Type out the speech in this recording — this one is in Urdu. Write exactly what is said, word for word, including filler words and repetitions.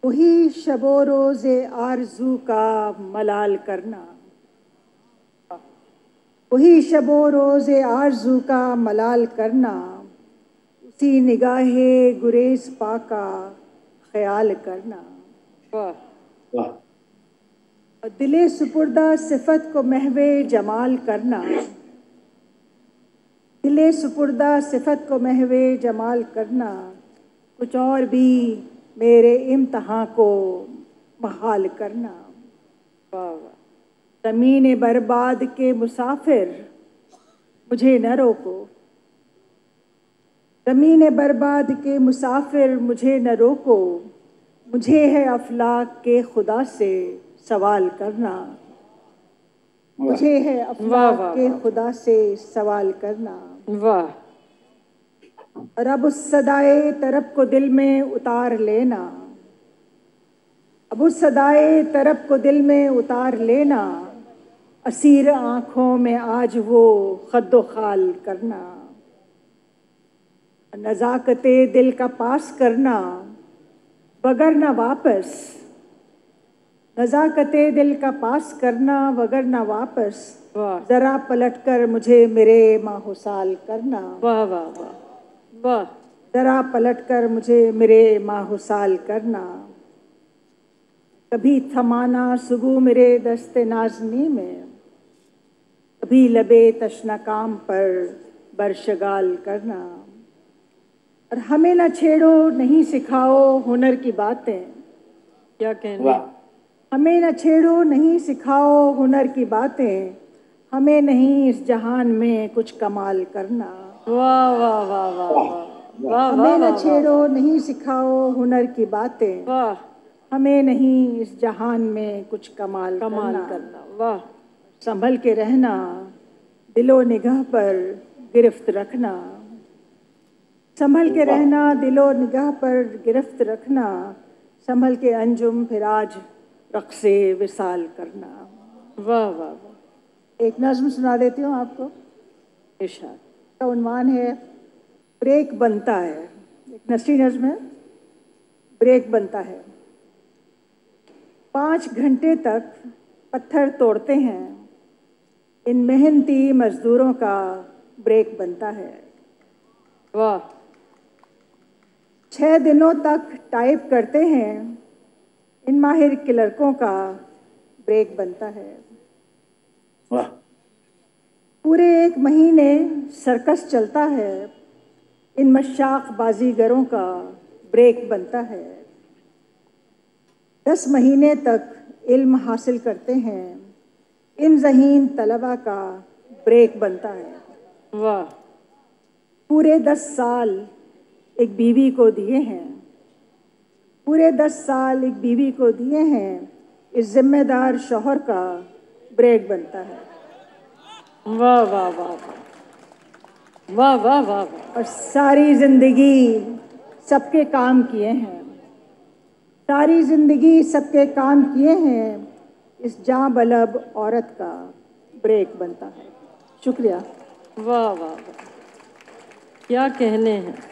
وہی شب و روز آرزو کا ملال کرنا، وہی شب و روز آرزو کا ملال کرنا، اسی نگاہ گریز پا کا خیال کرنا، دل سپردہ صفت کو محو جمال کرنا، دل سپردہ صفت کو محو جمال کرنا، کچھ اور بھی میرے امتحان کو محال کرنا۔ زمین برباد کے مسافر مجھے نہ روکو، زمین برباد کے مسافر مجھے نہ روکو، مجھے ہے افلاک کے خدا سے سوال کرنا، مجھے ہے افلاک کے خدا سے سوال کرنا۔ واہ! اور اب اس صدائے طرب کو دل میں اتار لینا، اب اس صدائے طرب کو دل میں اتار لینا، اسیر آنکھوں میں آج وہ خد و خال کرنا، نزاکت دل کا پاس کرنا وگرنہ واپس، نزاکت دل کا پاس کرنا وگرنہ واپس، ذرا پلٹ کر مجھے میرے ماہ سال کرنا، واہ واہ واہ واہ! ذرا پلٹ کر مجھے میرے ماہ سال کرنا، کبھی تھمانا صبح میرے دست نازنی میں، کبھی لبے تشنہ کام پر برشگال کرنا، اور ہمیں نہ چھیڑو نہیں سکھاؤ ہنر کی باتیں، کیا کہنے، ہمیں نہ چھیڑو نہیں سکھاؤ ہنر کی باتیں، ہمیں نہیں اس جہان میں کچھ کمال کرنا، واہ واہ واہ واہ واہ واہ ہمیں نہ واہ چھیڑو نہیں سکھاؤ ہنر کی باتیں، واہ! ہمیں نہیں اس جہان میں کچھ کمال کمال کرنا، کرنا، واہ! سنبھل کے رہنا دل و نگاہ پر گرفت رکھنا، سنبھل کے رہنا دل و نگاہ پر گرفت رکھنا، سنبھل کے انجم پھر آج رقص وصال کرنا۔ واہ واہ واہ! ایک نظم سنا دیتی ہوں آپ کو، ارشاد۔ اس کا عنوان ہے بریک بنتا ہے، ایک نثری نظم ہے، بریک بنتا ہے۔ پانچ گھنٹے تک پتھر توڑتے ہیں، ان محنتی مزدوروں کا بریک بنتا ہے۔ واہ! چھ دنوں تک ٹائپ کرتے ہیں، ان ماہر کلرکوں کا بریک بنتا ہے۔ واہ! پورے ایک مہینے سرکس چلتا ہے، ان مشاق بازیگروں کا بریک بنتا ہے۔ دس مہینے تک علم حاصل کرتے ہیں، ان ذہین طلباء کا بریک بنتا ہے۔ واہ! پورے دس سال ایک بیوی کو دیے ہیں، پورے دس سال ایک بیوی کو دیے ہیں، اس ذمہ دار شوہر کا بریک بنتا ہے۔ واہ واہ واہ واہ واہ واہ واہ! اور ساری زندگی سب کے کام کیے ہیں، ساری زندگی سب کے کام کیے ہیں، اس جاں بلب عورت کا بریک بنتا ہے۔ شکریہ۔ واہ واہ واہ! کیا کہنے ہیں۔